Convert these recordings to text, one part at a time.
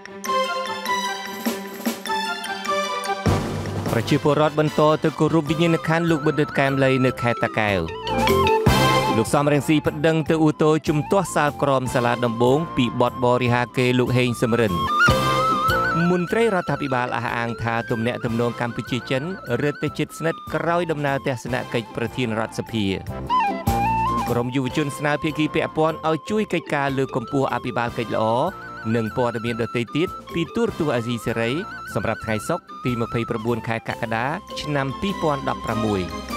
ប្រជាពលរដ្ឋបន្តទៅគោរពវិញ្ញាណក្ខន្ធលោកបណ្ឌិតកែមលីនៅខេត្តតាកែវលោកសំរងស៊ីប្តឹងទៅឧទ្ធរជំទាស់សាលក្រមសាលាដំបងពីបទបរិហាកេរលោកហេងសំរិនមន្ត្រីរដ្ឋាភិបាលអះអាងថាទំនាក់ទំនងកម្ពុជាចិនរឹតតែជិតស្និទ្ធក្រោយដំណើរទស្សនកិច្ចប្រធានរដ្ឋសភាក្រមយុវជនស្នើភាគីពាក់ព័ន្ធឲ្យជួយកិច្ចការលើកកម្ពស់អភិបាលកិច្ចល្អនិងព័ត៌មានដទៃទៀតពីទូរទស្សន៍អាស៊ីសេរីសម្រាប់ថ្ងៃសុក្រទី29ខែកក្កដាឆ្នាំ2016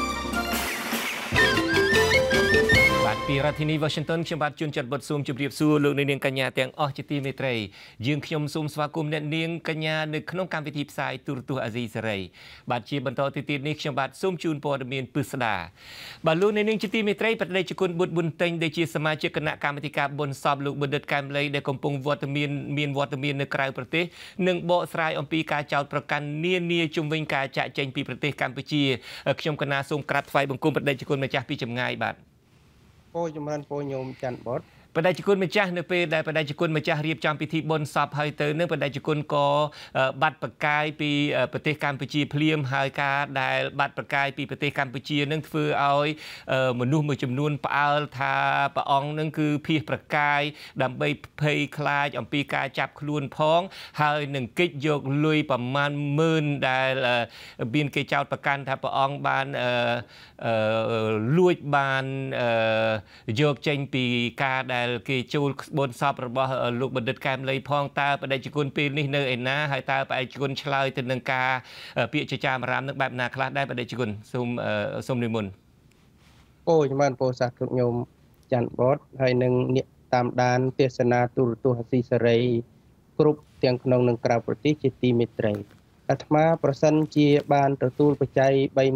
ពីរដ្ឋធានី Washington ខ្ញុំបាទជួនច័ន្ទបុតស៊ូមជម្រាបសួរលោកនាងកញ្ញាទាំងអស់ជាទីមេត្រីយើងខ្ញុំសូមស្វាគមន៍អ្នកនាងកញ្ញានៅក្នុងកម្មវិធីផ្សាយទូរទស្សន៍អាស៊ីសេរីបាទជាបន្តទៅទៀតនេះខ្ញុំបាទសូមជូនព័ត៌មានពិស្ដាបាទលោកនាងជាទីមេត្រីបដិជគុណបុត្រប៊ុនតេងដែលជាសមាជិកគណៈកម្មាធិការបុណ្យសពលោកបណ្ឌិតកែមលីដែលកំពុងវត្តមាននៅក្រៅប្រទេសនិងបកស្រាយអំពីការចោទប្រកាន់នានាជំវិញការចាក់ចែងពីប្រទេសកម្ពុជាខ្ញុំកណាសូមក្រាបថ្វាយបង្គំបដិជគុណម្ចាស់ពីចម្ងាយបាទចម្រើនពោញោមច័ន្ទបុតបដិជគុណម្ចាស់នៅពេលដែលបដិជគុណម្ចាស់រៀបចំពិធីបុណ្យសពហើយទៅនឹងបដិជគុណក៏បាត់ប្រកាយពីប្រទេសកម្ពុជាភ្លាមហើយការដែលបាត់ប្រកាយពីប្រទេសកម្ពុជានឹងធ្វើឲ្យមនុស្សមួយចំនួនផ្អើលថាព្រះអង្គនឹងគឺភៀសប្រកាយដើម្បីភ័យខ្លាចអំពីការចាប់ខ្លួនផងហើយនឹងគេចយកលុយប្រមាណ10000ដែលមានគេចោទប្រកាន់ថាព្រះអង្គបានលួចបានយកចេញពីការដែលគេចូលបុណ្យសពរបស់លោកបណ្ឌិតកែមលីផងតើបដិជគុណពេលនេះនៅឯណាហើយតើបដិជគុណឆ្លើយទៅនឹងការពាក្យចចាមអារាមនឹងបែបណាខ្លះដែរបដិជគុណសូមនិមន្តចម្រើនពោសាទលោកញោមច័ន្ទបុតហើយនឹងអ្នកតាមដានទេសនាទូរទស្សន៍អាស៊ីសេរីគ្រប់ទាំងក្នុងនិងក្រៅប្រទេសជាទីមេត្រីអាត្មាប្រសិនជាបានទទួលបច្ច័យ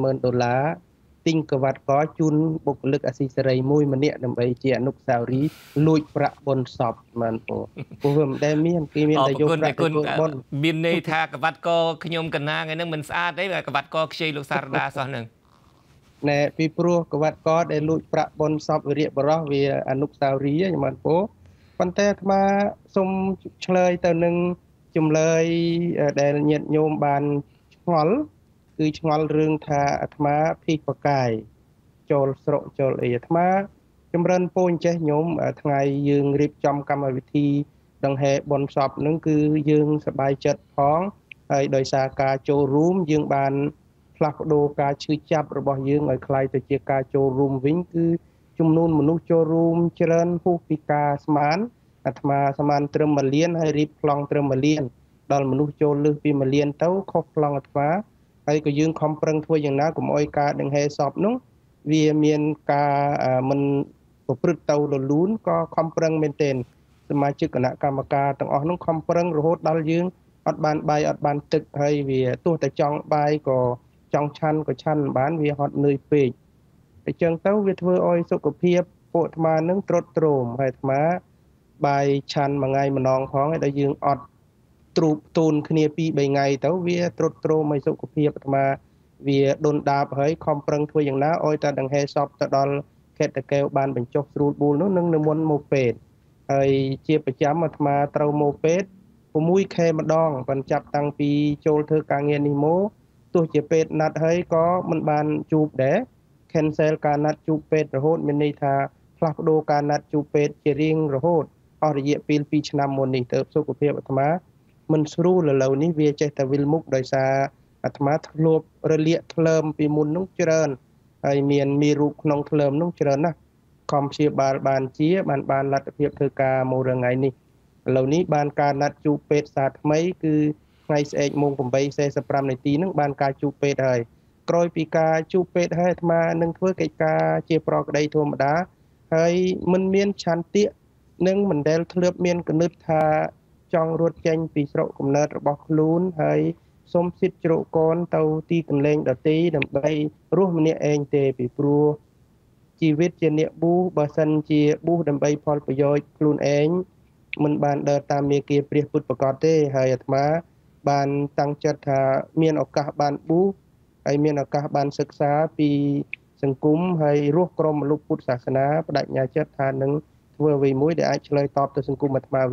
$30000ទិញកវ៉ាត់កជូនបុគ្គលិកអាស៊ីសេរីមួយម្នាក់ដើម្បីជាអនុស្សាវរីយ៍លួចប្រាក់បុណ្យសពបានពួកវាមិនដែលមានគេមានតែយកប្រាក់ទៅបុណ្យមានន័យថាកវ៉ាត់កខ្ញុំកណាថ្ងៃហ្នឹងមិនស្អាតទេកវ៉ាត់កខ្ចីលោកសារដាសោះហ្នឹងណែពីព្រោះកវ៉ាត់កដែលលួចប្រាក់បុណ្យសពវិរៈបរោះវាអនុស្សាវរីយ៍ខ្ញុំបានប៉ុន្តែអាត្មាសូមឆ្លើយទៅនឹងចម្លើយដែលញាតិញោមបានឆ្ងល់គឺឆ្ងល់រឿងថាអាត្មាភីបកាយចូលស្រុកចូលអីអាត្មាចម្រើនពូនចេះញោមថ្ងៃយើងរៀបចំកម្មវិធីដង្ហែបុណ្យសពនឹងគឺយើងសប្បាយចិត្តផងហើយដោយសារការចូលរួមយើងបានផ្លាស់ប្ដូរការឈឺចាប់របស់យើងឲ្យคล้ายទៅជាការចូលរួមវិញគឺចំនួនមនុស្សចូលរួមច្រើនហួសពីការស្មានអាត្មាស្មានត្រឹម1លានហើយរៀបប្លង់ត្រឹម1លានដល់មនុស្សចូលលើសពី1លានទៅខុសប្លង់អាត្មាហើយក៏យើងខំប្រឹងធ្វើយ៉ាងណាកុំឲ្យការដង្ហែសពនោះវាមានការមិនប្រព្រឹត្តទៅរលូនក៏ខំប្រឹងមែនទែនសមាជិកគណៈកម្មការទាំងអស់នោះខំប្រឹងរហូតដល់យើងអត់បានបាយអត់បានទឹកហើយវាទោះតែចង់បាយក៏ចង់ឆាន់ក៏ឆាន់បានវាហត់នឿយពេកអញ្ចឹងទៅវាធ្វើឲ្យសុខភាពពួកអាត្មានឹងទ្រុឌទ្រោមហើយអាត្មាបាយឆាន់មួយថ្ងៃម្ដងផងហើយដល់យើងអត់ទ្រូបទូនគ្នា2-3ថ្ងៃទៅវាទ្រុឌទ្រោមឲ្យសុខភាពអាត្មាវាដុនដាបហើយខំប្រឹងធ្វើយ៉ាងណាឲ្យតែដង្ហែសពទៅដល់ខេត្តតាកែវបានបញ្ចុះស្រួលបួលនោះនឹងនិមន្តមកពេទ្យហើយជាប្រចាំអាត្មាត្រូវមកពេទ្យ6ខែម្ដងបានចាប់តាំងពីចូលធ្វើការងារនេះមកទោះជាពេទ្យណាត់ហើយក៏មិនបានជួបដែរ cancel ការណាត់ជួបពេទ្យរហូតមានន័យថាផ្លាស់ប្ដូរការណាត់ជួបពេទ្យជារៀងរហូតអស់រយៈពេល2ឆ្នាំមុននេះទៅសុខភាពអាត្មាមិនស្រួលឥឡូវនេះវាចេះតែវិលមុខដោយសារអាត្មាធ្លាប់រលាកថ្លើមពីមុននោះច្រើនហើយមានមេរោគក្នុងថ្លើមនោះច្រើនណាស់ខំព្យាបាលបានបានលទ្ធភាពធ្វើការមួយរថ្ងៃនេះឥឡូវនេះបានការណាត់ជួបពេទ្យសាថ្មីគឺថ្ងៃស្អែកម៉ោង 8:45 នាទីនឹងបានការជួបពេទ្យហើយក្រោយពីការជួបពេទ្យហើយអាត្មានឹងធ្វើកិច្ចការជាប្រក្រតីធម្មតាហើយមិនមានឆន្ទៈនឹងមិនដែលធ្លាប់មានគំនិតថាចង់រត់ចេញពីស្រុកកំណើតរបស់ខ្លួនហើយសូមសិទ្ធិជ្រកកូនទៅទីកន្លែងដទៃដើម្បីរស់ម្នាក់ឯងទេពីព្រោះជីវិតជាអ្នកប៊ូបើសិនជាប៊ូដើម្បីផលប្រយោជន៍ខ្លួនឯងមិនបានដើរតាមមាគ៌ាព្រះពុទ្ធប្រកបទេហើយអាត្មាបានតាំងចិត្តថាមានឱកាសបានប៊ូហើយមានឱកាសបានសិក្សាពីសង្គមហើយរស់ក្រមមលុបពុទ្ធសាសនាបដិញ្ញាចិត្តថានឹងធ្វើអ្វីមួយដែលអាចឆ្លើយតបទៅសង្គមអាត្មាវិញ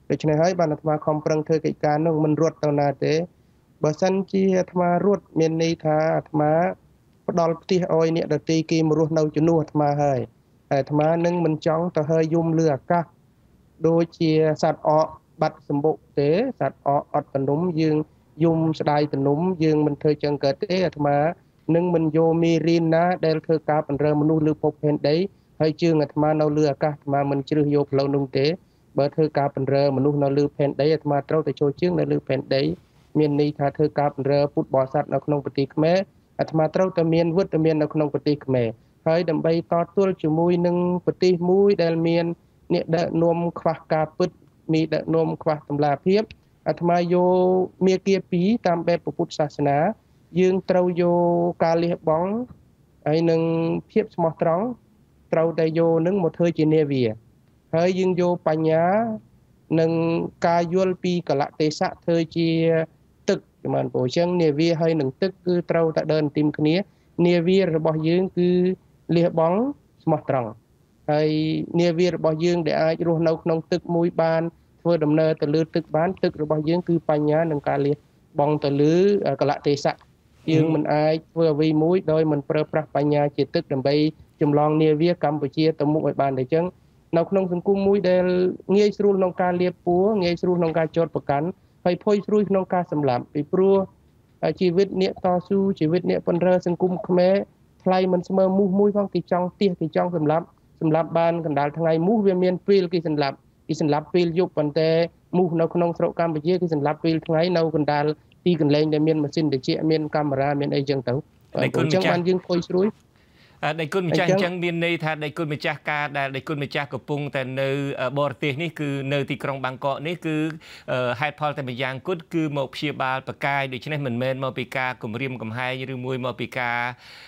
ដូច្នេះហើយបានអាត្មាខំប្រឹងធ្វើកិច្ចការនោះមិនរត់ទៅណាទេបើសិនជាអាត្មារត់មានន័យថាអាត្មាផ្ដល់ផ្ទះឲ្យអ្នកដទៃគេមករស់នៅជំនួសអាត្មាហើយអាត្មានឹងមិនចង់ទៅហើយយំលើអាកាសដូចជាសត្វអកបាត់សម្បុកទេសត្វអកអត់ទំនុំយើងយំស្ដាយទំនុំយើងមិនធ្វើចឹងកើតទេអាត្មានឹងមិនយកមេរៀនណាដែលធ្វើការបង្រើមនុស្សលើភពផែនដីហើយជើងអាត្មានៅលើអាកាសអាត្មាមិនជ្រើសយកផ្លូវនោះទេបើធ្វើការបង្រើមនុស្សនៅលើផែនដីអាត្មាត្រូវតែចូលជើងនៅលើផែនដីមានន័យថាធ្វើការបង្រើពុទ្ធបរិស័ទនៅក្នុងប្រទេសខ្មែរអាត្មាត្រូវតែមានវត្តមាននៅក្នុងប្រទេសខ្មែរហើយដើម្បីតទល់ជាមួយនឹងប្រទេសមួយដែលមានអ្នកដឹកនាំខ្វះការពិតមានដឹកនាំខ្វះតម្លាភាពអាត្មាយកមាគ៌ា2តាមបែបពុទ្ធសាសនាយើងត្រូវយកការលះបង់ហើយនឹងភាពស្មោះត្រង់ត្រូវតែយកនឹងមកធ្វើជានាវាហើយយើងយកបញ្ញានិងការយល់ពីកលៈទេសៈធ្វើជាទឹកចំនួនព្រោះអញ្ចឹងនាវាហើយនឹងទឹកគឺត្រូវតែដើរទីមគ្នានាវារបស់យើងគឺលះបង់ស្មោះត្រង់ហើយនាវារបស់យើងដែលអាចរស់នៅក្នុងទឹកមួយបានធ្វើដំណើរទៅលើទឹកបានទឹករបស់យើងគឺបញ្ញានិងការលះបង់ទៅលើកលៈទេសៈយើងមិនអាចធ្វើអ្វីមួយដោយមិនប្រើប្រាស់បញ្ញាជាទឹកដើម្បីចម្លងនាវាកម្ពុជាទៅមុខឲ្យបានតែអញ្ចឹងនៅក្នុងសង្គមមួយដែលងាយស្រួលក្នុងការលៀបពួរងាយស្រួលក្នុងការចោទប្រកាន់ហើយភ័យស្រួយក្នុងការសម្លាប់ពីព្រោះជីវិតអ្នកតស៊ូជីវិតអ្នកបណ្រើសង្គមខ្មែរថ្លៃមិនស្មើមូសមួយផងគេចង់ទៀសគេចង់សម្លាប់បានកណ្ដាលថ្ងៃមូសវាមានពេលគេសម្លាប់ពេលយប់ប៉ុន្តែមូសនៅក្នុងស្រុកកម្ពុជាគេសម្លាប់ពេលថ្ងៃនៅកណ្ដាលទីកន្លែងដែលមានម៉ាស៊ីនត្រជាក់មានកាមេរ៉ាមានអីចឹងទៅអញ្ចឹងបានយើងភ័យស្រួយដៃគុណម្ចាស់អញ្ចឹងមានន័យថាដៃគុណម្ចាស់ការដែលដៃគុណម្ចាស់កំពុងតែនៅបរទេសនេះគឺនៅទីក្រុងបាងកកនេះគឺហេតុផលតែម្យ៉ាងគត់គឺមកព្យាបាលបកាយដូច្នេះមិនមែនមកពីការគម្រាមកំហែងឬមួយមកពីការ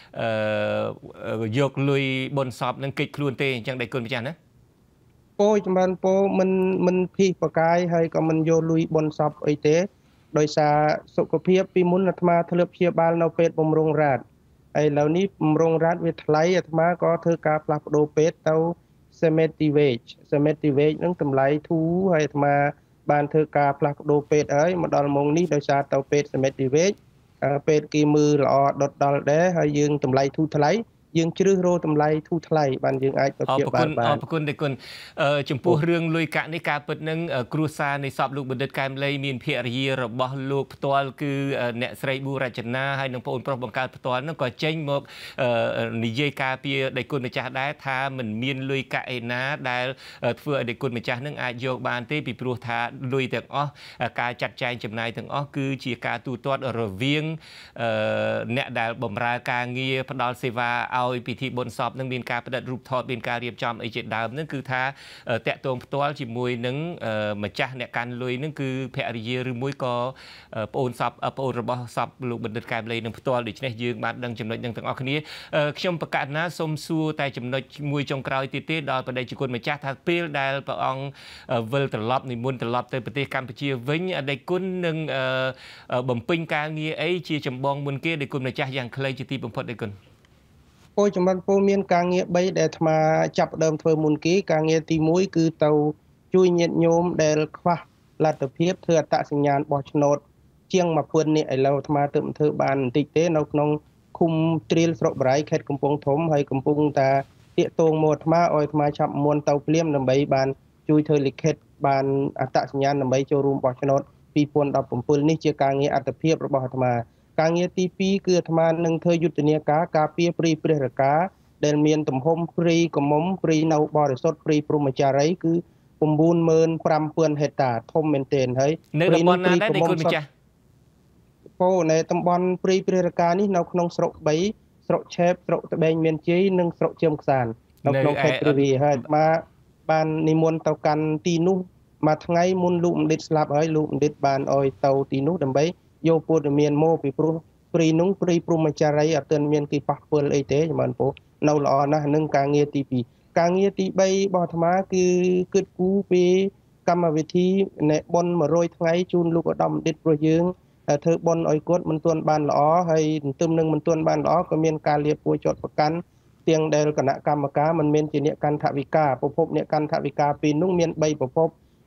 យកលុយបុណ្យសពនឹងគេចខ្លួនទេអញ្ចឹងដៃគុណម្ចាស់ណាពោចម្រើនពោមិនភីបកាយហើយក៏មិនយកលុយបុណ្យសពអីទេដោយសារសុខភាពពីមុនអាត្មាធ្លាប់ព្យាបាលនៅពេទ្យបំរុងរាជឥឡូវនេះបំរុងរាជវាថ្លៃអាត្មាក៏ធ្វើការផ្លាស់ប្ដូរពេទ្យទៅ Cemetivage ហ្នឹងតម្លៃធូរហើយអាត្មាបានធ្វើការផ្លាស់ប្ដូរពេទ្យហើយមកដល់ម៉ោងនេះដោយសារទៅពេទ្យ Cemetivage ពេទ្យគេមើលល្អដុតដល់ដែរហើយយើងតម្លៃធូរថ្លៃយើងជ្រើសរកតម្លៃធូរថ្លៃបានយើងអាចទៅព្យាបាលបានអរគុណគុណចំពោះរឿងលុយកាក់នេះការពិតនឹងគ្រួសារនៃសពលោកបណ្ឌិតកែមលីមានភរិយារបស់លោកផ្ទាល់គឺអ្នកស្រីប៊ូរចនាហើយនឹងប្អូនប្រុសបង្កើតផ្ទាល់នឹងក៏ចេញមកនិយាយការពីដៃគុណម្ចាស់ដែរថាមិនមានលុយកាក់ឯណាដែលធ្វើឲ្យដៃគុណម្ចាស់នឹងអាចយកបានទេពីព្រោះថាលុយទាំងអស់ការចាត់ចែងចំណាយទាំងអស់គឺជាការទូទាត់រវាងអ្នកដែលបម្រើការងារផ្ដល់សេវាឲ្យពិធីបុណ្យសពនឹងមានការផ្តិតរូបថតមានការរៀបចំអីជាដើមនឹងគឺថាតាក់ទងផ្ទាល់ជាមួយនឹងម្ចាស់អ្នកកាន់លុយនឹងគឺភរិយាឬមួយក៏ប្អូនរបស់សពលោកបណ្ឌិតកែមលីនឹងផ្ទាល់ដូច្នេះយើងបានដឹងចំណុចនឹងទាំងអស់គ្នាខ្ញុំប្រកាសណាសូមសួរតែចំណុចមួយចុងក្រោយទៀតទេដល់បដិជគុណម្ចាស់ថាពេលដែលព្រះអង្គវិលត្រឡប់និមន្តត្រឡប់ទៅប្រទេសកម្ពុជាវិញដៃគុណនឹងបំពេញការងារអីជាចម្បងមុនគេដៃគុណម្ចាស់យ៉ាងខ្លីជាទីបំផុតដៃគុណពោចម្រើនពោមានការងារ3ដែលអាត្មាចាប់ដើមធ្វើមុនគេការងារទី1គឺទៅជួយញាតិញោមដែលខ្វះលទ្ធភាពធ្វើអត្តសញ្ញាណបោះឆ្នោតជាង1000នាក់ឥឡូវអាត្មាទើបធ្វើបានបន្តិចទេនៅក្នុងឃុំត្រៀលស្រុកបរៃខេត្តកំពង់ធំហើយកំពុងតាតាកតងមកអាត្មាឲ្យអាត្មាចាប់មុនទៅភ្លាមដើម្បីបានជួយធ្វើលិខិតបានអត្តសញ្ញាណដើម្បីចូលរួមបោះឆ្នោត2017នេះជាការងារអត្តភាពរបស់អាត្មាការងារទី2គឺអាត្មានឹងធ្វើយុទ្ធនាការពារព្រៃព្រះរកាដែលមានទំហំព្រៃកមុំព្រៃនៅបរិសុទ្ធព្រៃព្រហ្មចារីគឺ95000ហិកតាធំមែនទែនហើយនៅតំបន់ណាដែរគុណម្ចាស់ពោនៅតំបន់ព្រៃព្រះរកានេះនៅក្នុងស្រុក3ស្រុកឆេបស្រុកត្បែងមានជ័យនិងស្រុកជើមខ្សាននៅក្នុងខេត្តព្រះវិហារហើយបាននិមន្តទៅកាន់ទីនោះមួយថ្ងៃមុនលោកបណ្ឌិតស្លាប់ហើយលោកបណ្ឌិតបានឲ្យទៅទីនោះដើម្បីយកព័ត៌មានមកពីព្រោះព្រៃនោះព្រៃព្រហ្មចារីអត់ទាន់មានគេប៉ះពាល់អីទេចំបានពោនៅល្អណាស់នឹងការងារទី2ការងារទី3របស់អាត្មាគឺគិតគូរពីកម្មវិធីអ្នកបុណ្យ100ថ្ងៃជូនលោកឧត្តមបណ្ឌិតព្រោះយើងធ្វើបុណ្យឲ្យគាត់មិនទាន់បានល្អហើយទន្ទឹមនឹងមិនទាន់បានល្អក៏មានការលាបពួរជាប់ប្រកាន់ទាំងដែលគណៈកម្មការមិនមែនជាអ្នកកាន់ថវិកាប្រភពអ្នកកាន់ថវិកាពីនោះមាន3ប្រភព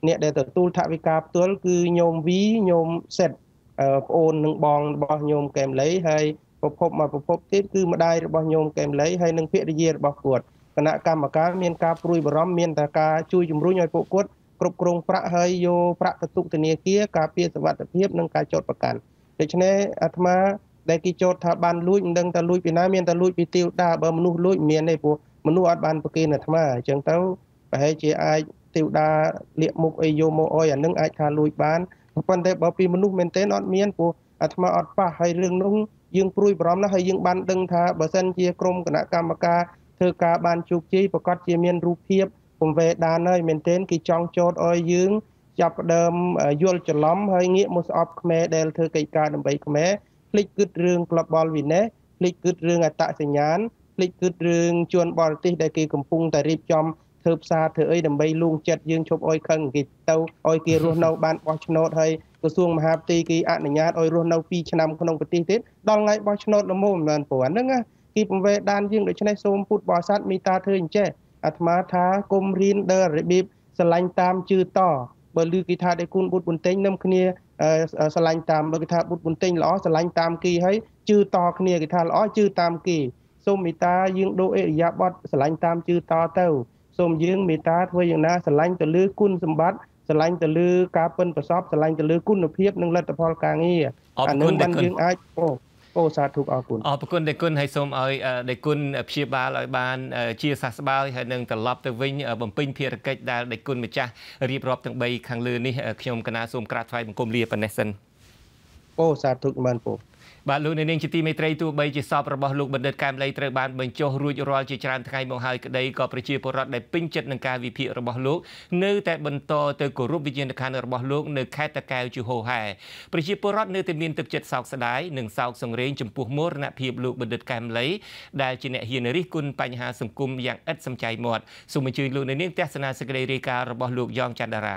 អ្នកដែលទទួលថវិកាផ្ទាល់គឺញោមវីញោមសេតប្អូននឹងបងរបស់ញោមកែមលីហើយប្រភពមកប្រភពទៀតគឺម្ដាយរបស់ញោមកែមលីហើយនិងភរិយារបស់គាត់គណៈកម្មការមានការព្រួយបារម្ភមានតែការជួយជំរុញឲ្យពួកគាត់គ្រប់គ្រងប្រាក់ហើយយកប្រាក់ទៅទុកធនាគារការពារសុវត្ថិភាពនិងការចោទប្រកាន់ដូច្នេះអាត្មាដែលគេចោទថាបានលួចមិនដឹងថាលួចពីណាមានតែលួចពីទាវតាបើមនុស្សលួចមានទេព្រោះមនុស្សអត់បានប្រគេនអាត្មាអញ្ចឹងទៅប្រហែលជាអាចទាវតាលាកមុខអីយកមកអុយអានឹងអាចថាលួចបានប៉ុន្តែបើពីមនុស្សមែនទែនអត់មានព្រោះអាត្មាអត់ប៉ះហើយរឿងនោះយើងព្រួយបារម្ភណាស់ហើយយើងបានដឹងថាបើសិនជាក្រុមគណៈកម្មការធ្វើការបានជោគជ័យប្រកាសជាមានរូបភាពពង្វេដានហើយមែនទែនគេចង់ចោទឲ្យយើងចាប់ផ្ដើមយល់ច្រឡំហើយងាកមកស្អប់ខ្មែរដែលធ្វើកិច្ចការដើម្បីខ្មែរភ្លេចគិតរឿងក្លឹបបលវីណេសភ្លេចគិតរឿងអត្តសញ្ញាណភ្លេចគិតរឿងជនបរទេសដែលគេកំពុងតែរៀបចំធ្វើផ្សារធ្វើអីដើម្បីលួងចិត្តយើងឈប់អុយខឹងគេទៅឲ្យគេរស់នៅបានបោះឆ្នោតហើយក្រសួងមហាផ្ទៃគេអនុញ្ញាតឲ្យរស់នៅ2ឆ្នាំក្នុងប្រទេសទៀតដល់ថ្ងៃបោះឆ្នោតល្មមមិនព្រោះអាហ្នឹងគេពង្វេដានយើងដូច្នេះសូមពុទ្ធបរិស័ទមេត្តាធ្វើអញ្ចេះអាត្មាថាគុំរៀនដើររបៀបស្រឡាញ់តាមជឿតបើឮគេថាដៃគុណបុត្របន្ទែងនឹមគ្នាស្រឡាញ់តាមបើគេថាបុត្របន្ទែងល្អស្រឡាញ់តាមគេហើយជឿតគ្នាគេថាល្អជឿតាមគេសូមមេត្តាយើងដូរអិរិយាបថស្រឡាញ់តាមជឿតទៅសូមយើងមេត្តាធ្វើយ៉ាងណាស្រឡាញ់ទៅលើគុណសម្បត្តិស្រឡាញ់ទៅលើការប៉ិនប្រសពស្រឡាញ់ទៅលើគុណភាពនិងលទ្ធផលការងារអានោះបានយើងអាចអូសាធុអរគុណអរគុណដេគុណហើយសូមឲ្យដេគុណព្យាបាលឲ្យបានជាសះស្បើយហើយនឹងត្រឡប់ទៅវិញបំពេញភារកិច្ចដែលដេគុណម្ចាស់រៀបរាប់ទាំង3ខាងលើនេះខ្ញុំកណាសូមក្រាបថ្វាយបង្គំលាប៉ុណ្ណេះសិនអូសាធុមែនពូបាទលោកនាងជាទីមេត្រីទោះបីជាសពរបស់លោកបណ្ឌិតកែមលីត្រូវបានបញ្ចុះរួចរាល់ជាច្រើនថ្ងៃមកហើយក្តីក៏ប្រជាពលរដ្ឋដែលពេញចិត្តនឹងការវិភាគរបស់លោកនៅតែបន្តទៅគោរពវិញ្ញាណក្ខន្ធរបស់លោកនៅខេត្តតាកែវជាហូរហែប្រជាពលរដ្ឋនៅតែមានទឹកចិត្តសោកស្ដាយនិងសោកសង្រេងចំពោះមរណភាពលោកបណ្ឌិតកែមលីដែលជាអ្នកហ៊ានរិះគន់បញ្ហាសង្គមយ៉ាងឥតសំចៃមាត់សូមអញ្ជើញលោកនាងទស្សនាសេចក្តីរាយការណ៍របស់លោកយ៉ងច័ន្ទតារា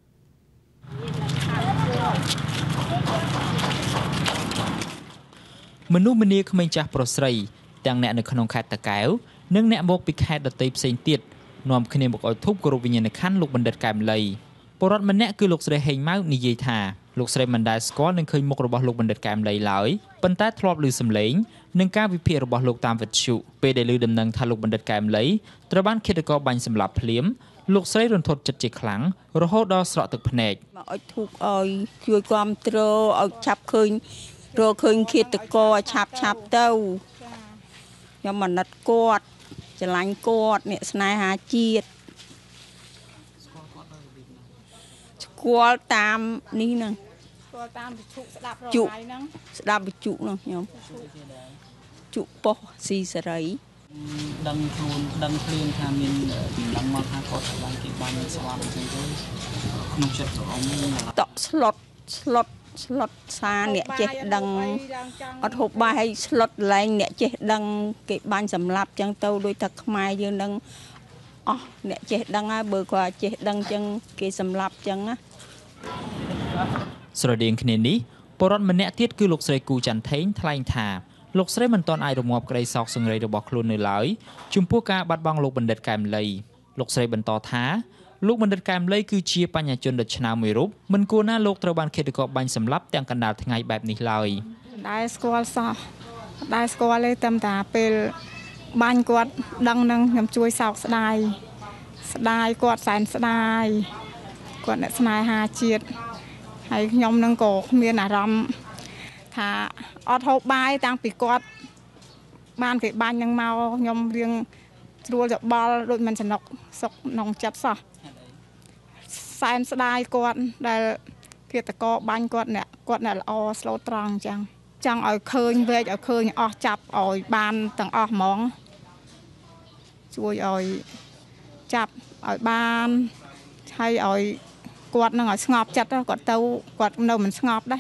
មនុស្សម្នាក្មេងចាស់ប្រុសស្រីទាំងអ្នកនៅក្នុងខេត្តតាកែវនិងអ្នកមកពីខេត្តដទៃផ្សេងទៀតនាំគ្នាមកឲ្យធូបគោរពវិញ្ញាណក្ខន្ធលោកបណ្ឌិតកែមលីពលរដ្ឋម្នាក់គឺលោកស្រីហេងម៉ៅនិយាយថាលោកស្រីមិនដែលស្គាល់នឹងឃើញមុខរបស់លោកបណ្ឌិតកែមលីឡើយប៉ុន្តែធ្លាប់ឮសំឡេងនិងការវិភាគរបស់លោកតាមវិទ្យុពេលដែលឮដំណឹងថាលោកបណ្ឌិតកែមលីត្រូវបានឃាតករបាញ់សម្លាប់ភ្លាមលោកស្រីរន្ធត់ចិត្តជាខ្លាំងរហូតដល់ស្រក់ទឹកភ្នែកមកឲ្យធូបឲ្យជួយគ្រប់គ្រងឲ្យឆាប់ឃើញរកឃើញឃាតករឆាប់ទៅខ្ញុំអាណិតគាត់ស្រឡាញ់គាត់អ្នកស្នេហាជាតិស្គាល់តាមនេះហ្នឹងស្គាល់តាមវិទ្យុស្ដាប់រយហ្នឹងស្ដាប់វិទ្យុហ្នឹងខ្ញុំជុប៉ុសស៊ីសេរីដឹងខ្លួនដឹងភ្លាមថាមានឡើងមកថាគាត់ត្រូវបានគេបាញ់ស្លាប់អញ្ចឹងទៅក្នុងចិត្តរបស់ខ្ញុំតក់ស្លុតសាអ្នកចេះដឹងអត់ហូបបាយឲ្យស្លុតលែងអ្នកចេះដឹងគេបាញ់សម្លាប់ចឹងទៅដោយថាខ្មែរយើងនឹងអស់អ្នកចេះដឹងហើយបើគាត់ចេះដឹងចឹងគេសម្លាប់ចឹងណាស្រដៀងគ្នានេះពលរដ្ឋម្នាក់ទៀតគឺលោកស្រីគូច័ន្ទថេងថ្លែងថាលោកស្រីមិនទាន់អាចរងាប់ក្តីសោកសង្រេងរបស់ខ្លួននៅឡើយចំពោះការបាត់បង់លោកបណ្ឌិតកែមលីលោកស្រីបន្តថាលោកបណ្ឌិតកែមលីគឺជាបញ្ញជនដ៏ឆ្នើមមួយរូបមិនគួរណាលោកត្រូវបានឃាតករបាញ់សម្លាប់ទាំងកណ្ដាលថ្ងៃបែបនេះឡើយដែលស្គាល់សោះដែលស្គាល់ទេតែតាពេលបាញ់គាត់ដឹងនឹងខ្ញុំជួយសោកស្ដាយគាត់សែនស្ដាយគាត់អ្នកស្នេហាជាតិហើយខ្ញុំនឹងក៏គ្មានអារម្មណ៍ថាអត់ហូបបាយតាំងពីគាត់បានគេបាញ់នឹងមកខ្ញុំរៀងស្រួលច្បល់ដូចមិនសំណុកសុកក្នុងចិត្តសោះសែនស្ដាយគាត់ដែលឃាតករបាញ់គាត់អ្នកល្អស្លូតត្រង់អញ្ចឹងចង់ឲ្យឃើញវែកឲ្យឃើញអស់ចាប់ឲ្យបានទាំងអស់ហ្មងជួយឲ្យចាប់ឲ្យបានហើយឲ្យគាត់នឹងឲ្យស្ងប់ចិត្តគាត់នៅមិនស្ងប់ដែរ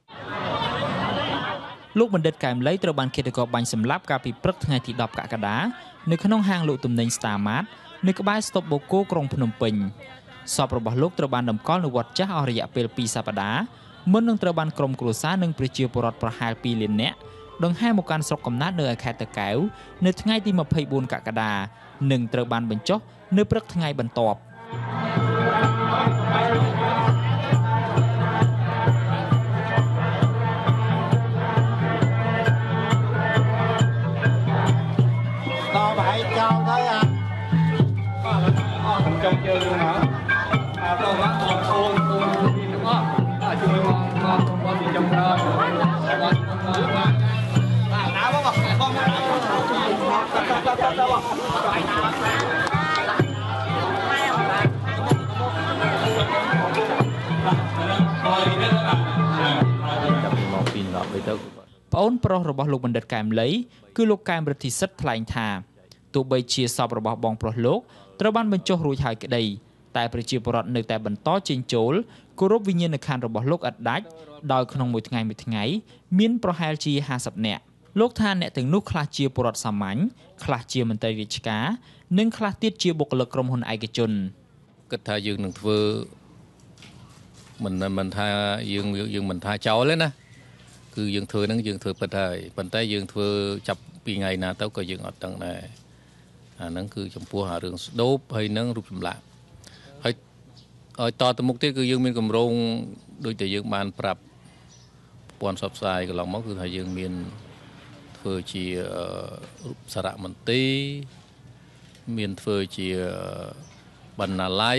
លោកបណ្ឌិតកែមលីត្រូវបានឃាតករបាញ់សម្លាប់កាលពីព្រឹកថ្ងៃទី10កក្កដានៅក្នុងហាងលក់ទំនិញ Star Mart នៅក្បែរស្តុបបូកូក្រុងភ្នំពេញសពរបស់លោកត្រូវបានតម្កល់នៅវត្តចាស់អស់រយៈពេល2សប្តាហ៍មុននឹងត្រូវបានក្រុមគ្រួសារនិងប្រជាពលរដ្ឋប្រហែល2លាននាក់ដង្ហែមកកាន់ស្រុកកំណើតនៅខេត្តតាកែវនៅថ្ងៃទី24កក្កដានិងត្រូវបានបញ្ចុះនៅព្រឹកថ្ងៃបន្ទាប់ប្អូនប្រុសរបស់លោកបណ្ឌិតកែមលីគឺលោកកែមរិទ្ធីសិទ្ធថ្លែងថាទោះបីជាសពរបស់បងប្រុសលោកត្រូវបានបញ្ចុះរួចហើយក្តីតែប្រជាពលរដ្ឋនៅតែបន្តចេញចូលគោរពវិញ្ញាណក្ខន្ធរបស់លោកឥតដាច់ដោយក្នុងមួយថ្ងៃមានប្រហែលជា50នាក់លោកថាអ្នកទាំងនោះខ្លះជាពលរដ្ឋសាមញ្ញខ្លះជាមន្ត្រីរាជការនិងខ្លះទៀតជាបុគ្គលិកក្រុមហ៊ុនឯកជនគិតថាយើងនឹងធ្វើមិនថាយើងមិនថាចោលទេណាគឺយើងធ្វើហ្នឹងយើងធ្វើពិតហើយប៉ុន្តែយើងធ្វើចាប់ពីថ្ងៃណាទៅក៏យើងអត់ដឹងដែរអាហ្នឹងគឺចំពោះអារឿងស្ដូបហើយនឹងរូបចម្លាក់ហើយឲ្យតទៅមុខទៀតគឺយើងមានកម្រងដូចតែយើងបានប្រាប់ប្រព័ន្ធផ្សព្វផ្សាយកន្លងមកគឺថាយើងមានធ្វើជាសារមន្ទីរមានធ្វើជាបណ្ណាល័យ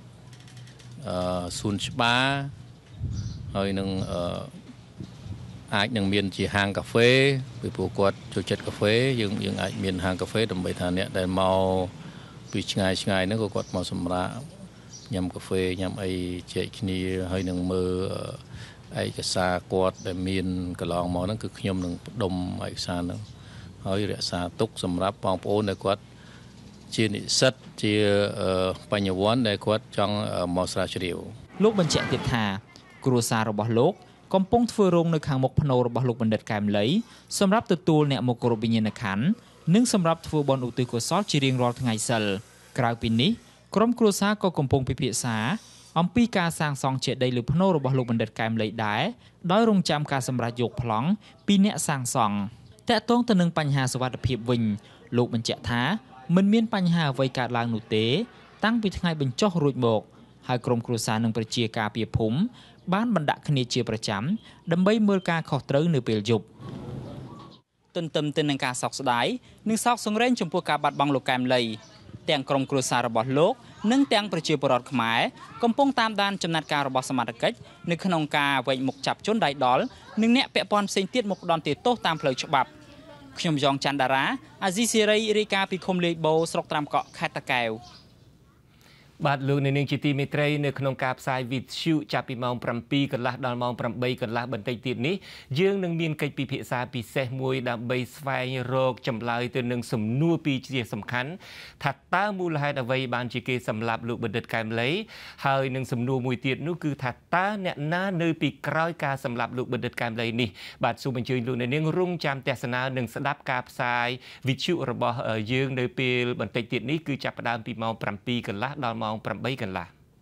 សួនច្បារហើយនឹងអាចនឹងមានជាហាងកាហ្វេពីព្រោះគាត់ចូលចិត្តកាហ្វេយើងអាចមានហាងកាហ្វេដើម្បីថាអ្នកដែលមកពីឆ្ងាយហ្នឹងក៏គាត់មកសម្រាកញ៉ាំកាហ្វេញ៉ាំអីចែកគ្នាហើយនឹងមើលឯកសារគាត់ដែលមានកន្លងមកហ្នឹងគឺខ្ញុំនឹងផ្ដុំឯកសារហ្នឹងហើយរក្សាទុកសម្រាប់បងប្អូនដែលគាត់ជានិស្សិតជាបញ្ញវន្តដែលគាត់ចង់មកស្រាវជ្រាវលោកបញ្ជាក់ទៀតថាគ្រួសាររបស់លោកកំពុងធ្វើរោងនៅខាងមុខភ្នូររបស់លោកបណ្ឌិតកែមលីសម្រាប់ទទួលអ្នកមកគោរពវិញ្ញាណក្ខន្ធនិងសម្រាប់ធ្វើបុណ្យឧទ្ទិសកុសលជារៀងរាល់ថ្ងៃសិលក្រៅពីនេះក្រុមគ្រួសារក៏កំពុងពិភាក្សាអំពីការសាងសង់ចេតិយលើភ្នូររបស់លោកបណ្ឌិតកែមលីដែរដោយរងចាំការសម្រេចយកប្លង់ពីអ្នកសាងសង់តាក់ទងទៅនឹងបញ្ហាសុវត្ថិភាពវិញលោកបញ្ជាក់ថាមិនមានបញ្ហាអ្វីកើតឡើងនោះទេតាំងពីថ្ងៃបញ្ចុះរួចមកហើយក្រុមគ្រួសារនិងប្រជាការពារភូមិបានបណ្ដាក់គ្នាជាប្រចាំដើម្បីមើលការខុសត្រូវនៅពេលយប់ទន្ទឹមទៅនឹងការសោកស្ដាយនិងសោកសង្រេងចំពោះការបាត់បង់លោកកែមលីទាំងក្រុមគ្រួសាររបស់លោកនិងទាំងប្រជាពលរដ្ឋខ្មែរកំពុងតាមដានចំណាត់ការរបស់សមត្ថកិច្ចនៅក្នុងការវែងមុខចាប់ជនដៃដល់និងអ្នកពាក់ព័ន្ធផ្សេងទៀតមកផ្ដន្ទាទោសតាមផ្លូវច្បាប់ខ្ញុំយ៉ងច័ន្ទតារាអាស៊ីសេរីរាយការណ៍ពីឃុំលេខបូស្រុកត្រាំកក់ខេត្តតាកែវបាទលោកនាងជាទីមេត្រីនៅក្នុងការផ្សាយវិទ្យុចាប់ពីម៉ោង 7 កន្លះដល់ម៉ោង 8 កន្លះបន្តិចទៀតនេះយើងនឹងមានកិច្ចពិភាក្សាពិសេសមួយដើម្បីស្វែងរកចម្លើយទៅនឹងសំណួរពីរជាសំខាន់ថាតើមូលហេតុអ្វីបានជាគេសម្លាប់លោកបណ្ឌិតកែមលីហើយនឹងសំណួរមួយទៀតនោះគឺថាតើអ្នកណានៅពីក្រោយការសម្លាប់លោកបណ្ឌិតកែមលីនេះបាទសូមអញ្ជើញលោកនាងរងចាំទស្សនានិងស្ដាប់ការផ្សាយវិទ្យុរបស់យើងនៅពេលបន្តិចទៀតនេះគឺចាប់ផ្ដើមពីម៉ោង 7 កន្លះដល់ម៉ោង 8 កន្លះ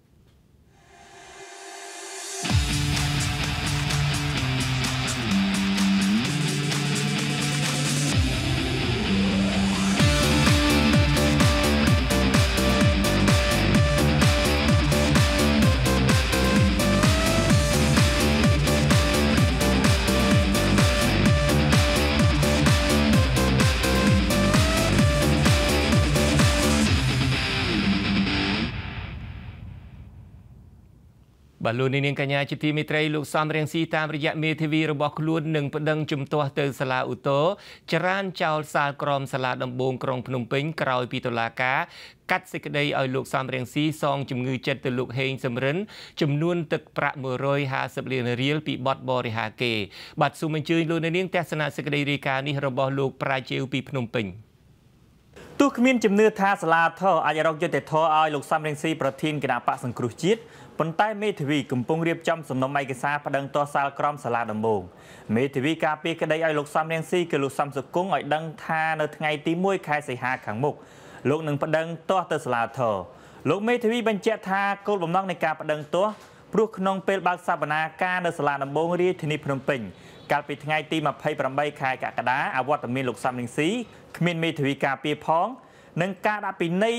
បាទលោកនាងកញ្ញាជាទីមេត្រីលោកសំរៀងស៊ីតាមរយៈមេធាវីរបស់ខ្លួននឹងប្តឹងជំទាស់ទៅសាលាឧទ្ធរចរានចោលសាលក្រមសាលាដំបងក្រុងភ្នំពេញក្រោយពីតុលាការកាត់សេចក្តីឲ្យលោកសំរៀងស៊ីសងជំងឺចិត្តទៅលោកហេងសំរិនចំនួនទឹកប្រាក់150លានរៀលពីបទបរិហាកេរ្តិ៍បាទសូមអញ្ជើញលោកនាងទស្សនាសេចក្តីរាយការណ៍នេះរបស់លោកប្រាជៀវពីភ្នំពេញទោះគ្មានជំនឿថាសាលាធរអាចរកយុត្តិធម៌ឲ្យលោកសំរៀងស៊ីប្រធានគណៈបកសង្គ្រោះជាតិប៉ុន្តែមេធាវីកំពុងរៀបចំសំណុំឯកសារប្តឹងទាស់សាលក្រមសាលាដំបងមេធាវីការពារក្តីឲ្យលោកសំរៀងស៊ីគឺលោកសំសុគង្គឲ្យដឹងថានៅថ្ងៃទី1ខែសីហាខាងមុខលោកនឹងប្តឹងទាស់ទៅសាលាធរលោកមេធាវីបញ្ជាក់ថាគោលបំណងនៃការប្តឹងទាស់ព្រោះក្នុងពេលបើកសវនាការនៅសាលាដំបងរាជធានីភ្នំពេញកាលពីថ្ងៃទី28ខែកក្កដាអវត្តមានលោកសំរៀងស៊ីគ្មានមេធាវីការពារផងនិងការដាក់ពិន័យ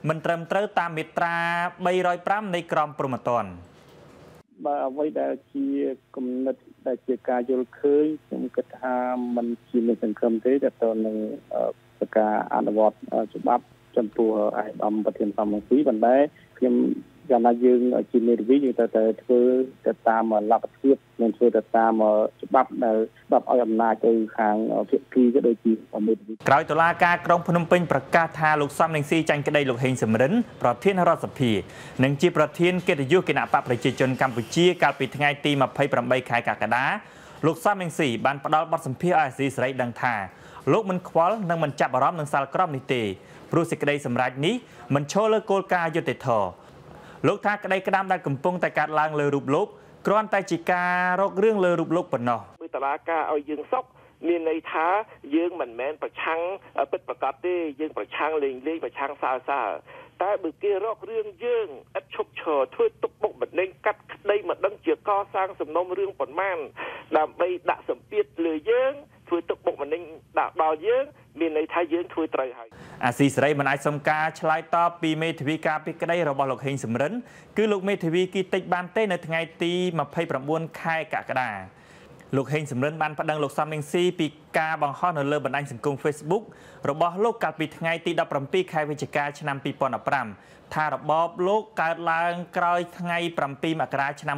មិនត្រឹមត្រូវតាមមាត្រា305នៃក្រមព្រហ្មទណ្ឌបាទអ្វីដែលជាគំនិតដែលជាការយល់ឃើញខ្ញុំគិតថាมันជាមានសង្ឃឹមទេទៅនឹងការអនុវត្តច្បាប់ចំពោះឯកឧត្តមប្រធានសមាគមប៉ុន្តែខ្ញុំយ៉ាងណាយើងជាមេធាវីយើងត្រូវធ្វើទៅតាមលទ្ធភាពនិងធ្វើទៅតាមច្បាប់ដែលស្ដាប់ឲ្យអំណាចទៅខាងភាគីក៏ដូចជាមេធាវីក្រោយតុលាការក្រុងភ្នំពេញប្រកាសថាលោកសំរងស៊ីចាញ់ក្តីលោកហេងសំរិនប្រធានរដ្ឋសភានិងជាប្រធានកិត្តិយសគណៈបកប្រជាជនកម្ពុជាកាលពីថ្ងៃទី28ខែកក្កដាលោកសំរងស៊ីបានផ្ដល់បទសម្ភាសន៍ឲ្យអាស៊ីសេរីដឹងថាលោកមិនខ្វល់និងមិនចាប់អារម្មណ៍នឹងសាលក្រមនេះទេព្រោះសេចក្តីសម្រេចនេះមិនឈលលើគោលការណ៍យុត្តិធម៌លោកថាក្តីក្តាមដែលកំពុងតែកាត់ឡើងលើរូបលោកគ្រាន់តែជាការរករឿងលើរូបលោកប៉ុណ្ណោះដោយតឡាការឲ្យយើងសុខមានន័យថាយើងមិនមែនប្រឆាំងពិតប្រាកដទេយើងប្រឆាំងលេងប្រឆាំងសើតែបើគេរករឿងយើងឥតឈប់ឈរធ្វើទុកបុកម្នេញកាត់ក្តីមិនដឹងជាកសាងសំណុំរឿងប៉ុន្មានដើម្បីដាក់សម្ពាធលើយើងធ្វើទុកបុកម្នេញដាក់ដល់យើងមានន័យថាយើងធ្វើត្រូវហើយអាស៊ីសេរីមិនអាចសុំការឆ្លើយតបពីមេធាវីការពីក្តីរបស់លោកហេងសំរិនគឺលោកមេធាវីគីតិចបានទេនៅថ្ងៃទី29ខែកក្កដាលោកហេងសំរិនបានប្តឹងលោកសំរងស៊ីពីការបង្ហោះនៅលើបណ្ដាញសង្គម Facebook របស់លោកកាលពីថ្ងៃទី17ខែវិច្ឆិកាឆ្នាំ2015ថារបបលោកកើតឡើងក្រោយថ្ងៃ7មករាឆ្នាំ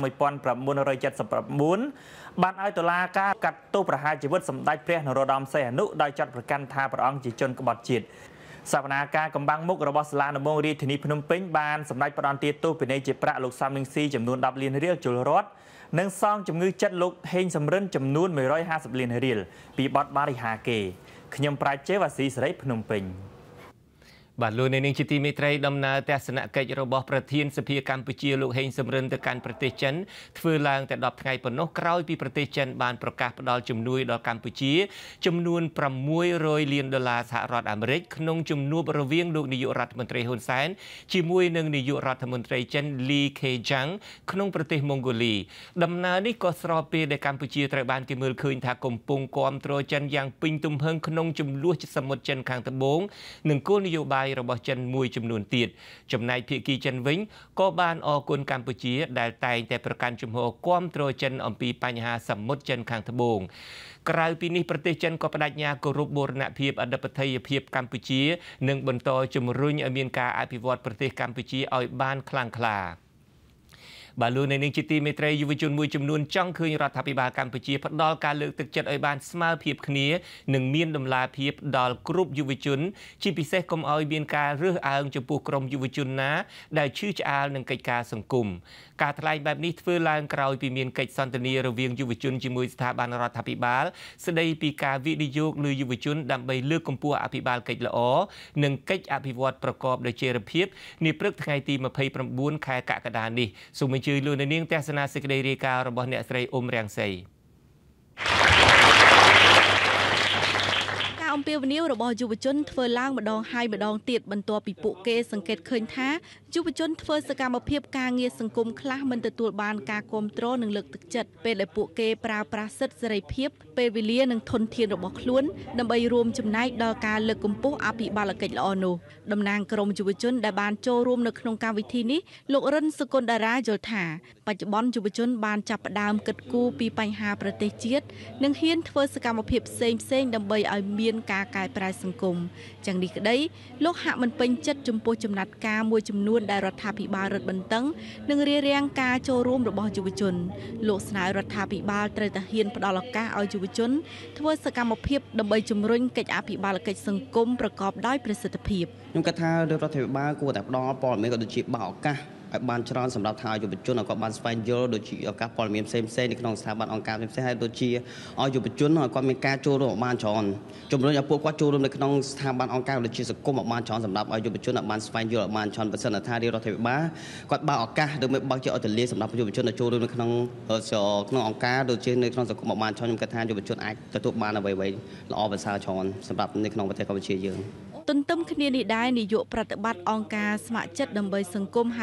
1979បានឲ្យតុលាការកាត់ទោសប្រហារជីវិតសម្ដេចព្រះនរោត្តមសីហនុដោយចាត់ប្រកាន់ថាព្រះអង្គជាជនក្បត់ជាតិសវនាការកំបាំងមុខរបស់សាលាដំបងរាជធានីភ្នំពេញបានសម្ដេចផ្តន្ទាទោសពិន័យជាប្រាក់លោកសំរងស៊ីចំនួន10លានរៀលជលរដ្ឋនិងសងជំងឺចិត្តលោកហេងសំរិនចំនួន150លានរៀលពីបទបរិហាកេខ្ញុំប្រាជ្ញជេវអាស៊ីសេរីភ្នំពេញបាទលោកនាងជាទីមេត្រីដំណើរទស្សនកិច្ចរបស់ប្រធានសភាកម្ពុជាលោកហេងសំរិនទៅកាន់ប្រទេសចិនធ្វើឡើងតែ10ថ្ងៃប៉ុណ្ណោះក្រោយពីប្រទេសចិនបានប្រកាសផ្តល់ជំនួយដល់កម្ពុជាចំនួន$600លានសហរដ្ឋអាមេរិកក្នុងជំនួបរវាងលោកនាយករដ្ឋមន្ត្រីហ៊ុនសែនជាមួយនឹងនាយករដ្ឋមន្ត្រីចិនលីខេចាំងក្នុងប្រទេសម៉ុងហ្គូលីដំណើរនេះក៏ស្របពេលដែលកម្ពុជាត្រូវបានគេមើលឃើញថាកំពុងគាំទ្រចិនយ៉ាងពេញទំហឹងក្នុងចំនួនសមុទ្រចិនខាងត្បូងនិងគោលនយោបាយរបស់ចិនមួយចំនួនទៀតចំណែកភាគីចិនវិញក៏បានអរគុណកម្ពុជាដែលតែងតែប្រកាន់ជំហរគាំទ្រចិនអំពីបញ្ហាសមុទ្រចិនខាងត្បូងក្រៅពីនេះប្រទេសចិនក៏បដិញ្ញាគោរពបូរណភាពអធិបតេយ្យភាពកម្ពុជានិងបន្តជំរុញឲ្យមានការអភិវឌ្ឍប្រទេសកម្ពុជាឲ្យបានខ្លាំងក្លាបាទលោកនាងជាទីមេត្រីយុវជនមួយចំនួនចង់ឃើញរដ្ឋាភិបាលកម្ពុជាផ្ដល់ការលើកទឹកចិត្តឲ្យបានស្មើភាពគ្នានិងមានតម្លាភាពដល់គ្រប់យុវជនជាពិសេសកុំឲ្យមានការរើសអើងចំពោះក្រុមយុវជនណាដែលឈឺឆ្អាលនឹងកិច្ចការសង្គមការថ្លែងបែបនេះធ្វើឡើងក្រោយពីមានកិច្ចសន្ទនារវាងយុវជនជាមួយស្ថាប័នរដ្ឋាភិបាលស្ដីពីការវិនិយោគលើយុវជនដើម្បីលើកកម្ពស់អភិបាលកិច្ចល្អនិងកិច្ចអភិវឌ្ឍប្រកបដោយចីរភាពនាព្រឹកថ្ងៃទី29ខែកក្កដានេះសូមជួយលោកនាងទស្សនាសេចក្តីរាយការណ៍របស់អ្នកស្រីអ៊ុំរាំងសីអំពាវនាវរបស់យុវជនធ្វើឡើងម្ដងហើយម្ដងទៀតបន្ទាប់ពីពួកគេសង្កេតឃើញថាយុវជនធ្វើសកម្មភាពការងារសង្គមខ្លះមិនទទួលបានការគ្រប់គ្រងនិងលើកទឹកចិត្តពេលដែលពួកគេប្រើប្រាស់សិទ្ធិសេរីភាពពេលវេលានិងធនធានរបស់ខ្លួនដើម្បីរួមចំណែកដល់ការលើកកម្ពស់អភិបាលកិច្ចល្អនោះតំណាងក្រមយុវជនដែលបានចូលរួមនៅក្នុងកម្មវិធីនេះលោករិនសុគន្ធតារាយល់ថាបច្ចុប្បន្នយុវជនបានចាប់ផ្ដើមគិតគូរពីបញ្ហាប្រទេសជាតិនិងហ៊ានធ្វើសកម្មភាពផ្សេងៗដើម្បីឲ្យមានការកែប្រែសង្គមយ៉ាងនេះក្តីលោកហាក់មិនពេញចិត្តចំពោះចំណាត់ការមួយចំនួនដែលរដ្ឋាភិបាលរឹតបន្តឹងនិងរារាំងការចូលរួមរបស់យុវជនលោកស្នើរដ្ឋាភិបាលត្រូវតែហ៊ានផ្ដល់ឱកាសឲ្យយុវជនធ្វើសកម្មភាពដើម្បីជំរុញកិច្ចអភិបាលកិច្ចសង្គមប្រកបដោយប្រសិទ្ធភាពខ្ញុំគិតថារដ្ឋាភិបាលគួរតែផ្ដល់ព័ត៌មានក៏ដូចជាបើកឱកាសឲ្យបានច្រើនសម្រាប់ថាយុវជនឲ្យគាត់បានស្វែងយល់ដូចជាឱកាសព័ត៌មានផ្សេងៗនៅក្នុងស្ថាប័នអង្គការផ្សេងៗហើយដូចជាឲ្យយុវជនឲ្យគាត់មានការចូលរួមឲ្យបានច្រើនជំរុញឲ្យពួកគាត់ចូលរួមនៅក្នុងស្ថាប័នអង្គការដូចជាសង្គមឲ្យបានច្រើនសម្រាប់ឲ្យយុវជនឲ្យបានស្វែងយល់ឲ្យបានច្រើនបើសិនថារដ្ឋាភិបាលគាត់បើកឱកាសឬមិនបើកជាអត់ទលាសម្រាប់យុវជនឲ្យចូលរួមនៅក្នុងអង្គការដូចជានៅក្នុងសង្គមឲ្យបានច្រើនខ្ញុំគិតថាយុវជនអាចទទួលបានអ្វីៗល្អប្រសើរច្រើនសម្រាប់នៅក្នុងប្រទេសកម្ពុជាយើងទន្ទឹមគ្នានេះដែរនាយកប្រតិបត្តិអង្គការស្ម័គ្រចិត្តដើម្បីសង្គមហៅកាត់ថា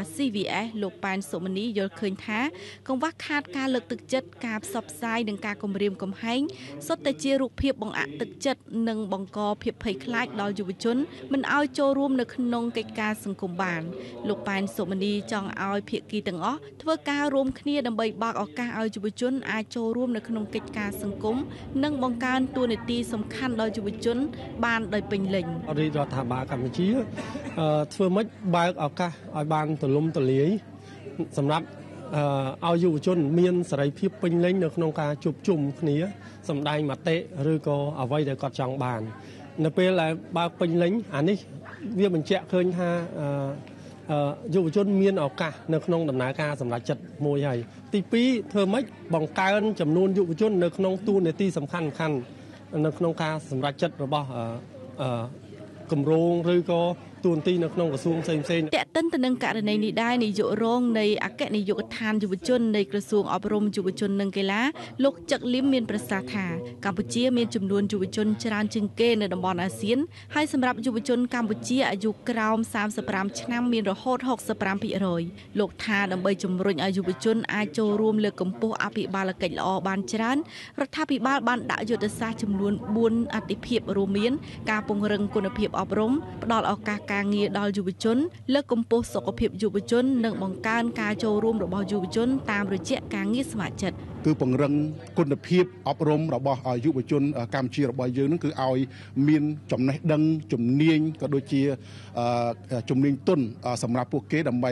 CVS លោកប៉ែនសុមនីយល់ឃើញថាកង្វះខាតការលើកទឹកចិត្តការផ្សព្វផ្សាយនិងការគម្រាមកំហែងសុទ្ធតែជារូបភាពបង្អាក់ទឹកចិត្តនិងបង្កភាពភ័យខ្លាចដល់យុវជនមិនឲ្យចូលរួមនៅក្នុងកិច្ចការសង្គមបានលោកប៉ែនសុមនីចង់ឲ្យភាគីទាំងអស់ធ្វើការរួមគ្នាដើម្បីបើកឱកាសឲ្យយុវជនអាចចូលរួមនៅក្នុងកិច្ចការសង្គមនិងបង្កើនតួនាទីសំខាន់ដល់យុវជនបានដោយពេញលេញរដ្ឋាភិបាលកម្ពុជាធ្វើម៉េចបើកឱកាសឲ្យបានទូលំទូលាយសម្រាប់ឲ្យយុវជនមានសេរីភាពពេញលេញនៅក្នុងការជួបជុំគ្នាសម្ដែងមតិឬក៏អ្វីដែលគាត់ចង់បាននៅពេលដែលបើកពេញលេញអានេះវាបញ្ជាក់ឃើញថាយុវជនមានឱកាសនៅក្នុងដំណើរការសម្រេចចិត្តមួយហើយទី2ធ្វើម៉េចបង្កើនចំនួនយុវជននៅក្នុងតួនាទីសំខាន់នៅក្នុងការសម្រេចចិត្តរបស់គម្រោងឬក៏ទូនទីនៅក្នុងក្រសួងផ្សេងៗតេតិនទៅនឹងករណីនេះដែរនាយករងនៃអគ្គនាយកដ្ឋានយុវជននៃក្រសួងអប់រំយុវជននិងកីឡាលោកចឹកលឹមមានប្រសាសន៍ថាកម្ពុជាមានចំនួនយុវជនច្រើនជាងគេនៅតំបន់អាស៊ានហើយសម្រាប់យុវជនកម្ពុជាអាយុក្រោម35ឆ្នាំមានរហូត 65% លោកថាដើម្បីជំរុញឲ្យយុវជនអាចចូលរួមលើកកម្ពស់អភិបាលកិច្ចល្អបានច្រើនរដ្ឋាភិបាលបានដាក់យុទ្ធសាស្ត្រចំនួន4អាទិភាពរួមមានការពង្រឹងគុណភាពអប់រំផ្ដល់ឱកាសការងារដល់យុវជនលើកកម្ពស់សុខភាពយុវជននិងបង្កើនការចូលរួមរបស់យុវជនតាមរយៈការងារស្ម័គ្រចិត្តគឺពង្រឹងគុណភាពអប់រំរបស់យុវជនកម្ពុជារបស់យើងនឹងគឺឲ្យមានចំណេះដឹងជំនាញក៏ដូចជាជំនាញទុនសម្រាប់ពួកគេដើម្បី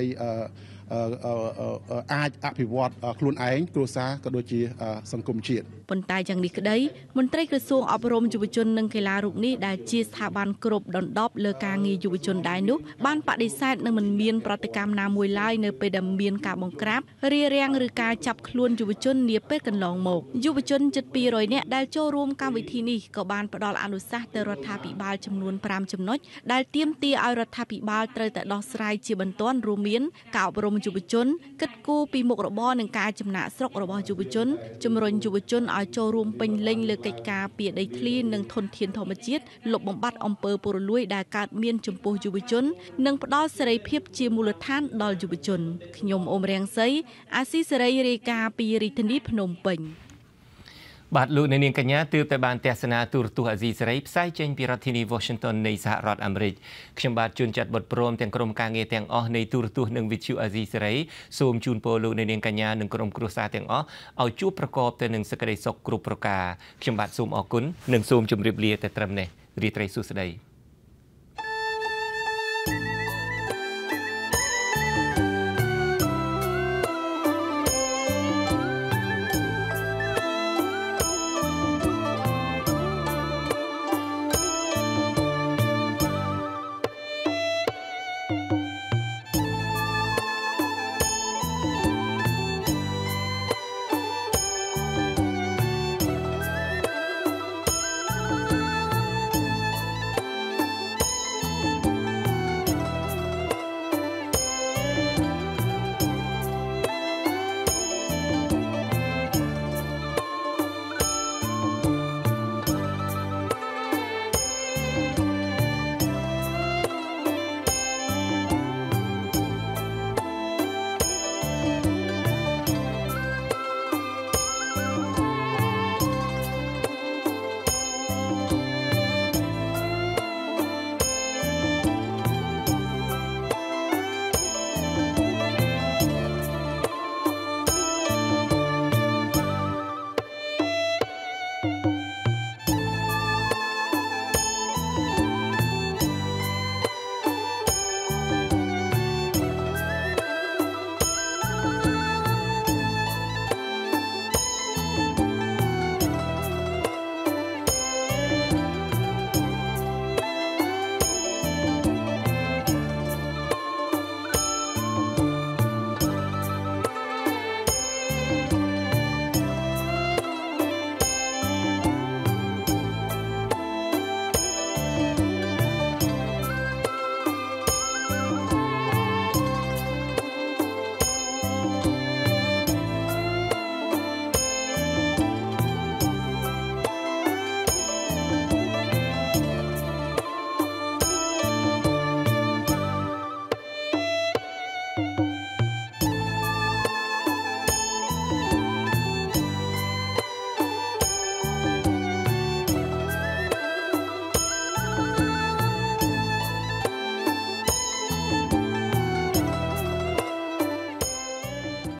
អាចអភិវឌ្ឍខ្លួនឯងគ្រួសារក៏ដូចជាសង្គមជាតិប៉ុន្តែយ៉ាងនេះក្តីមន្ត្រីក្រសួងអប់រំយុវជននិងកីឡារូបនេះដែលជាស្ថាប័នគ្រប់ដណ្ដប់លើការងារយុវជនដែរនោះបានបដិសេធនិងមិនមានប្រតិកម្មណាមួយឡើយនៅពេលដែលមានការបង្ក្រាបរារាំងឬការចាប់ខ្លួនយុវជននាពេលកន្លងមកយុវជនជិត200នាក់ដែលចូលរួមកម្មវិធីនេះក៏បានផ្ដល់អនុសាសន៍ទៅរដ្ឋាភិបាលចំនួន5ចំណុចដែលទាមទារឲ្យរដ្ឋាភិបាលត្រូវតែដោះស្រាយជាបន្ទាន់រួមមានការអប់រំយុវជនគិតគូរពីមុខរបរនិងការចំណាក់ស្រុករបស់យុវជនជំរុញយុវជនឲ្យចូលរួមពេញលេញលើកិច្ចការពារដីធ្លីនិងធនធានធម្មជាតិលុបបំបាត់អំពើពុករលួយដែលកើតមានចំពោះយុវជននិងផ្ដល់សេរីភាពជាមូលដ្ឋានដល់យុវជនខ្ញុំអ៊ុំរាំងសីអាស៊ីសេរីរាយការណ៍ពីរាជធានីភ្នំពេញបាទលោកនាងកញ្ញាទើបតែបានទស្សនាទូរទស្សន៍អាស៊ីសេរីផ្សាយចេញពីរដ្ឋធានី Washington នៃសហរដ្ឋអាមេរិកខ្ញុំបាទជួនចាត់បុតព្រមទាំងក្រុមការងារទាំងអស់នៃទូរទស្សន៍និងវិទ្យុអាស៊ីសេរីសូមជូនពរលោកនាងកញ្ញានិងក្រុមគ្រួសារទាំងអស់ឲ្យជួបប្រកបទៅនឹងសេចក្តីសុខគ្រប់ប្រការខ្ញុំបាទសូមអរគុណនិងសូមជម្រាបលាតែត្រឹមនេះរីត្រីសុស្ដី